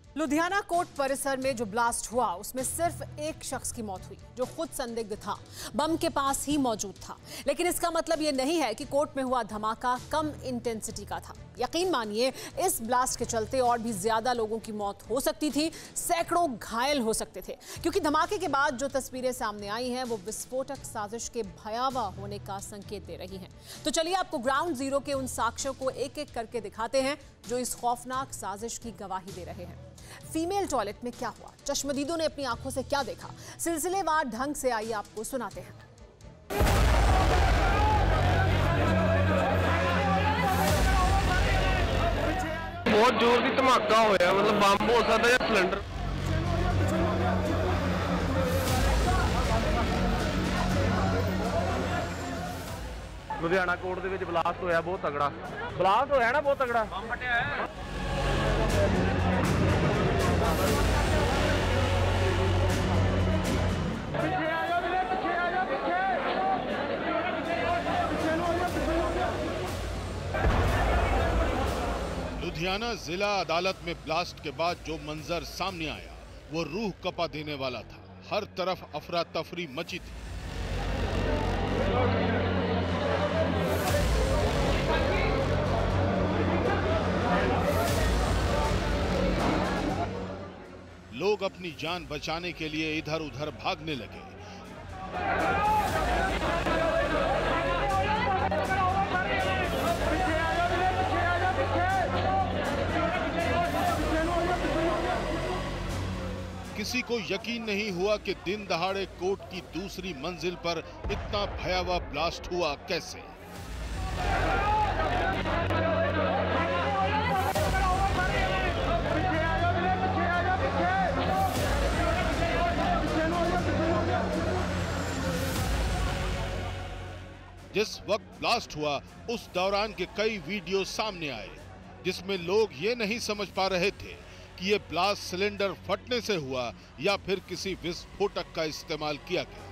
Ludhiana court परिसर में जो ब्लास्ट हुआ उसमें सिर्फ एक शख्स की मौत हुई जो खुद संदिग्ध था, बम के पास ही मौजूद था। लेकिन इसका मतलब यह नहीं है कि कोर्ट में हुआ धमाका कम इंटेंसिटी का था। यकीन मानिए इस ब्लास्ट के चलते और भी ज्यादा लोगों की मौत हो सकती थी, सैकड़ों घायल हो सकते थे, क्योंकि धमाके के बाद जो तस्वीरें सामने आई हैं वो विस्फोटक साजिश के भयावह होने का संकेत दे रही हैं। तो चलिए आपको ग्राउंड जीरो के उन साक्ष्यों को एक एक करके दिखाते हैं जो इस खौफनाक साजिश की गवाही दे रहे हैं। फीमेल टॉयलेट में क्या हुआ, चश्मदीदों ने अपनी आंखों से क्या देखा, सिलसिलेवार ढंग से आइए आपको सुनाते हैं। बहुत जोर की धमाका होया, मतलब बम हो सकता है या सिलेंडर। लुधियाना कोर्ट ਦੇ ਵਿੱਚ ਬਲਾਸਟ ਹੋਇਆ, ਬਹੁਤ ਤਗੜਾ ਬਲਾਸਟ ਹੋਇਆ ਨਾ, ਬਹੁਤ ਤਗੜਾ ਬੰਬ ਫਟਿਆ ਹੈ। ਪਿੱਛੇ ਆ ਜਾਓ ਵੀਰੇ, ਪਿੱਛੇ ਆ ਜਾਓ, ਪਿੱਛੇ ਨੂੰ ਆ ਜਾਓ, ਪਿੱਛੇ ਨੂੰ ਆ ਜਾਓ। लुधियाना जिला अदालत में ब्लास्ट के बाद जो मंजर सामने आया वो रूह कपा देने वाला था। हर तरफ अफरा तफरी मची थी। लोग अपनी जान बचाने के लिए इधर उधर भागने लगे। किसी को यकीन नहीं हुआ कि दिन दहाड़े कोर्ट की दूसरी मंजिल पर इतना भयावह ब्लास्ट हुआ कैसे। जिस वक्त ब्लास्ट हुआ उस दौरान के कई वीडियो सामने आए जिसमें लोग ये नहीं समझ पा रहे थे कि ये ब्लास्ट सिलेंडर फटने से हुआ या फिर किसी विस्फोटक का इस्तेमाल किया गया।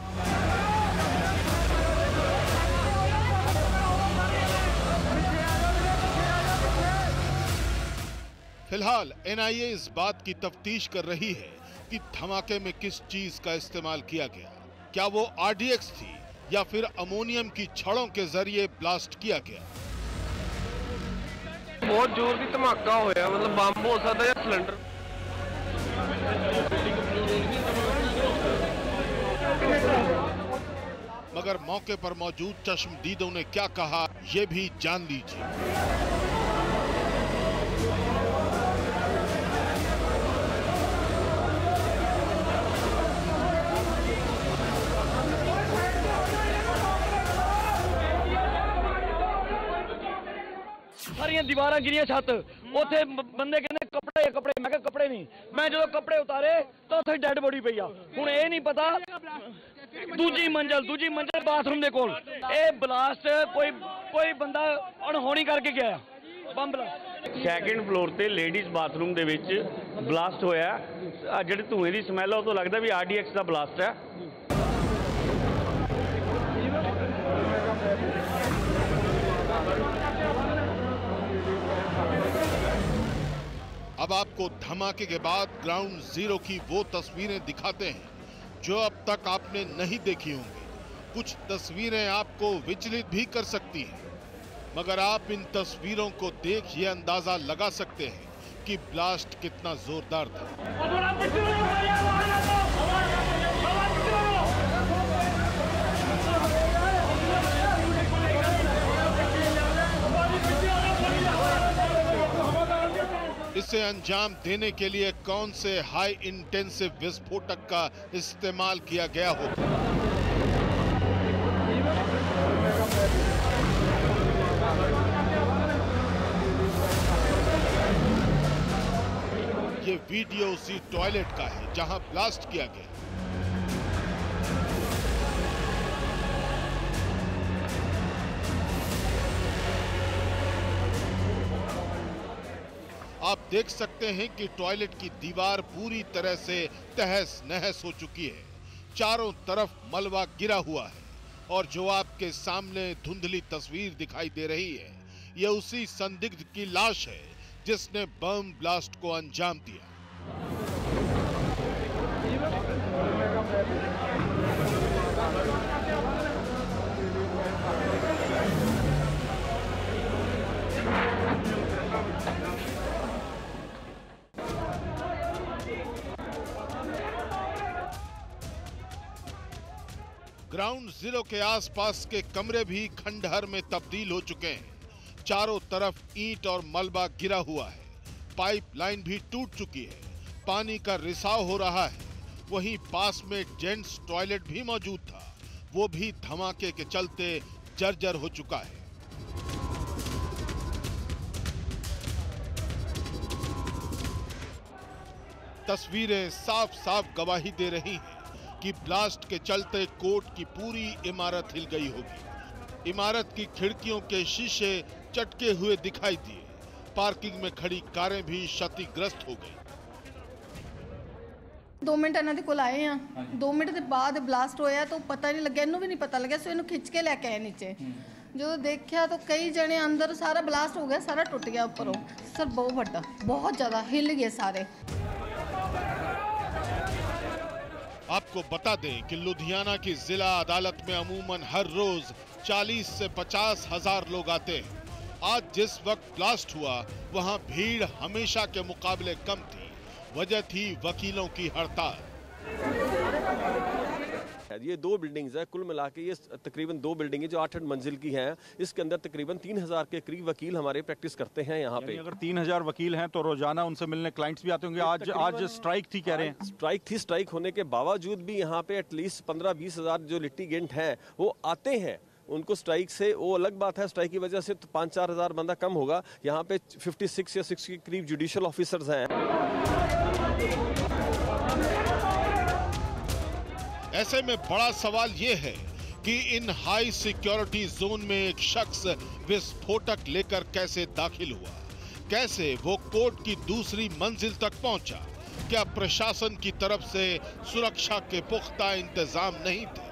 फिलहाल एनआईए इस बात की तफ्तीश कर रही है कि धमाके में किस चीज का इस्तेमाल किया गया। क्या वो आरडीएक्स थी या फिर अमोनियम की छड़ों के जरिए ब्लास्ट किया गया। बहुत जोर की धमाका होया, मतलब बम हो सकता है या सिलेंडर। मगर मौके पर मौजूद चश्मदीदों ने क्या कहा ये भी जान लीजिए। सारियां दीवारां गिरियां, छत उत्थे बंदे कहंदे कपड़े कपड़े, मैं कहा कपड़े नहीं। मैं जो कपड़े उतारे तो उत्थे डेड बॉडी पई आ। हुण ये नहीं पता दूजी मंजिल बाथरूम दे कोल ये ब्लास्ट कोई बंदा अणहोनी करके गया बम ब्लास्ट। सैकेंड फ्लोर ते लेडीज बाथरूम दे विच ब्लास्ट होया। जिहड़ी धुएं दी स्मैल है तो लगदा भी आरडीएक्स दा ब्लास्ट है। अब आपको धमाके के बाद ग्राउंड जीरो की वो तस्वीरें दिखाते हैं जो अब तक आपने नहीं देखी होंगी। कुछ तस्वीरें आपको विचलित भी कर सकती हैं, मगर आप इन तस्वीरों को देख ये अंदाजा लगा सकते हैं कि ब्लास्ट कितना जोरदार था। इसे अंजाम देने के लिए कौन से हाई इंटेंसिव विस्फोटक का इस्तेमाल किया गया होगा। ये वीडियो उसी टॉयलेट का है जहां ब्लास्ट किया गया। आप देख सकते हैं कि टॉयलेट की दीवार पूरी तरह से तहस नहस हो चुकी है। चारों तरफ मलबा गिरा हुआ है और जो आपके सामने धुंधली तस्वीर दिखाई दे रही है, यह उसी संदिग्ध की लाश है जिसने बम ब्लास्ट को अंजाम दिया। ग्राउंड जीरो के आसपास के कमरे भी खंडहर में तब्दील हो चुके हैं। चारों तरफ ईंट और मलबा गिरा हुआ है। पाइपलाइन भी टूट चुकी है। पानी का रिसाव हो रहा है। वहीं पास में जेंट्स टॉयलेट भी मौजूद था, वो भी धमाके के चलते जर्जर हो चुका है। तस्वीरें साफ साफ गवाही दे रही हैं कि ब्लास्ट के चलते कोर्ट की पूरी इमारत हिल गई होगी। इमारत की खिड़कियों के शीशे चटके हुए दिखाई दिए। पार्किंग में खड़ी कारें भी क्षतिग्रस्त हो गई। 2 मिनट ਇਹਨਾਂ ਦੇ ਕੋਲ ਆਏ ਆ 2 ਮਿੰਟ ਦੇ ਬਾਅਦ ਬਲਾਸਟ ਹੋਇਆ ਤਾਂ ਪਤਾ ਨਹੀਂ ਲੱਗਿਆ, ਇਹਨੂੰ ਵੀ ਨਹੀਂ ਪਤਾ ਲੱਗਿਆ, ਸੋ ਇਹਨੂੰ ਖਿੱਚ ਕੇ ਲੈ ਕੇ ਆਏ ਨੀਚੇ। ਜਦੋਂ ਦੇਖਿਆ ਤਾਂ ਕਈ ਜਣੇ ਅੰਦਰ, ਸਾਰਾ ਬਲਾਸਟ ਹੋ ਗਿਆ, ਸਾਰਾ ਟੁੱਟ ਗਿਆ ਉੱਪਰੋਂ। ਸਰ ਬਹੁਤ ਵੱਡਾ, ਬਹੁਤ ਜ਼ਿਆਦਾ ਹਿੱਲ ਗਏ सारे। आपको बता दें कि लुधियाना की जिला अदालत में अमूमन हर रोज 40 से 50 हजार लोग आते हैं। आज जिस वक्त ब्लास्ट हुआ वहां भीड़ हमेशा के मुकाबले कम थी। वजह थी वकीलों की हड़ताल। ये 2 बिल्डिंग्स है, कुल मिला के ये तकरीबन 2 बिल्डिंगें जो 8-8 मंजिल की हैं। इसके अंदर तकरीबन 3000 के करीब वकील हमारे प्रैक्टिस करते हैं यहाँ पे। अगर 3000 वकील हैं तो रोजाना उनसे मिलने क्लाइंट्स भी आते होंगे। आज स्ट्राइक थी कह रहे हैं। स्ट्राइक थी, स्ट्राइक होने के बावजूद भी यहाँ पे एटलीस्ट 15-20 हजार जो लिटिगेंट हैं वो आते हैं। उनको स्ट्राइक से वो अलग बात है, स्ट्राइक की वजह से तो 5-4 हजार बंदा कम होगा। यहाँ पे 56 या 60 के करीब जुडिशियल ऑफिसर्स हैं। ऐसे में बड़ा सवाल ये है कि इन हाई सिक्योरिटी जोन में एक शख्स विस्फोटक लेकर कैसे दाखिल हुआ, कैसे वो कोर्ट की दूसरी मंजिल तक पहुंचा। क्या प्रशासन की तरफ से सुरक्षा के पुख्ता इंतजाम नहीं थे?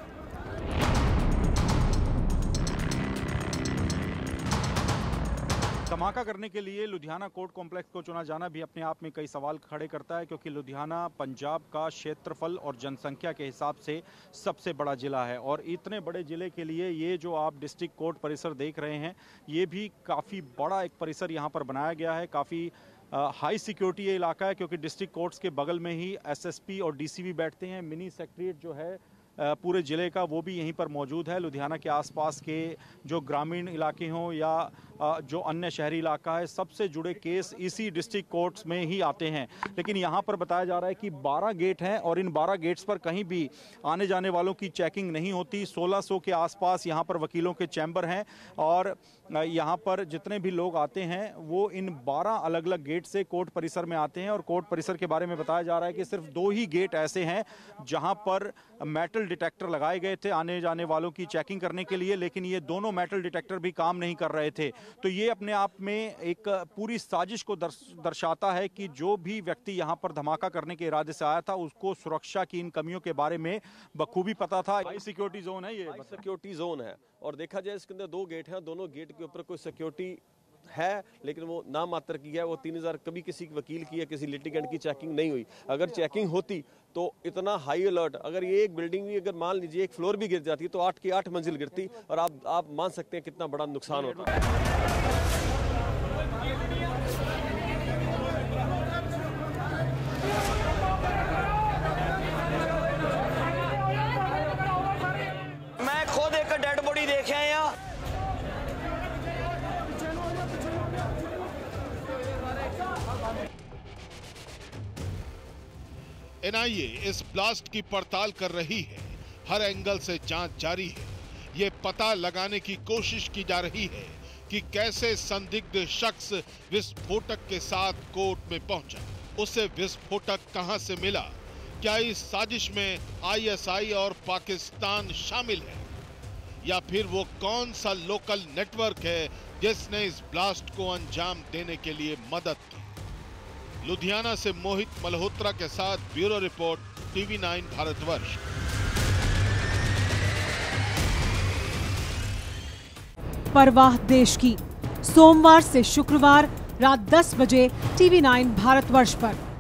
धमाका करने के लिए लुधियाना कोर्ट कॉम्प्लेक्स को चुना जाना भी अपने आप में कई सवाल खड़े करता है, क्योंकि लुधियाना पंजाब का क्षेत्रफल और जनसंख्या के हिसाब से सबसे बड़ा जिला है। और इतने बड़े जिले के लिए ये जो आप डिस्ट्रिक्ट कोर्ट परिसर देख रहे हैं, ये भी काफ़ी बड़ा एक परिसर यहाँ पर बनाया गया है। काफ़ी हाई सिक्योरिटी ये इलाका है, क्योंकि डिस्ट्रिक्ट कोर्ट्स के बगल में ही एसएसपी और डीसीपी बैठते हैं। मिनी सेक्रेटरीट जो है पूरे ज़िले का वो भी यहीं पर मौजूद है। लुधियाना के आसपास के जो ग्रामीण इलाके हों या जो अन्य शहरी इलाका है, सबसे जुड़े केस इसी डिस्ट्रिक्ट कोर्ट्स में ही आते हैं। लेकिन यहाँ पर बताया जा रहा है कि 12 गेट हैं और इन 12 गेट्स पर कहीं भी आने जाने वालों की चेकिंग नहीं होती। 1600 के आसपास यहाँ पर वकीलों के चैम्बर हैं और यहाँ पर जितने भी लोग आते हैं वो इन 12 अलग अलग गेट से कोर्ट परिसर में आते हैं। और कोर्ट परिसर के बारे में बताया जा रहा है कि सिर्फ 2 ही गेट ऐसे हैं जहाँ पर मेटल डिटेक्टर लगाए गए थे आने जाने वालों की चेकिंग करने के लिए, लेकिन ये दोनों मेटल डिटेक्टर भी काम नहीं कर रहे थे। तो ये अपने आप में एक पूरी साजिश को दर्शाता है कि जो भी व्यक्ति यहाँ पर धमाका करने के इरादे से आया था उसको सुरक्षा की इन कमियों के बारे में बखूबी पता था। हाई सिक्योरिटी जोन है, ये सिक्योरिटी जोन है और देखा जाए इसके अंदर 2 गेट हैं, दोनों गेट के ऊपर कोई सिक्योरिटी है लेकिन वो नाम मात्र की है। वो 3000 कभी किसी वकील की या किसी लिटिगेंट की चेकिंग नहीं हुई। अगर चेकिंग होती तो इतना हाई अलर्ट, अगर ये एक बिल्डिंग भी अगर मान लीजिए एक फ्लोर भी गिर जाती तो 8 की 8 मंजिल गिरती और आप मान सकते हैं कितना बड़ा नुकसान होता। मैं खुद एक डेड बॉडी देखे आया। एनआईए इस ब्लास्ट की पड़ताल कर रही है। हर एंगल से जांच जारी है। ये पता लगाने की कोशिश की जा रही है कि कैसे संदिग्ध शख्स विस्फोटक के साथ कोर्ट में पहुंचा, उसे विस्फोटक कहां से मिला, क्या इस साजिश में आईएसआई और पाकिस्तान शामिल है या फिर वो कौन सा लोकल नेटवर्क है जिसने इस ब्लास्ट को अंजाम देने के लिए मदद की। लुधियाना से मोहित मल्होत्रा के साथ ब्यूरो रिपोर्ट, TV9 भारतवर्ष। परवाह देश की, सोमवार से शुक्रवार रात 10 बजे TV9 भारतवर्ष पर।